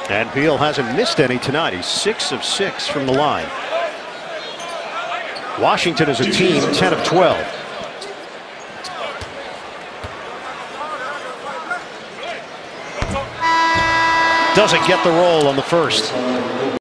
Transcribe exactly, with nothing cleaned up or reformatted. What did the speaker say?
And Beal hasn't missed any tonight. He's six of six from the line. Washington as a team ten of twelve. Doesn't get the roll on the first.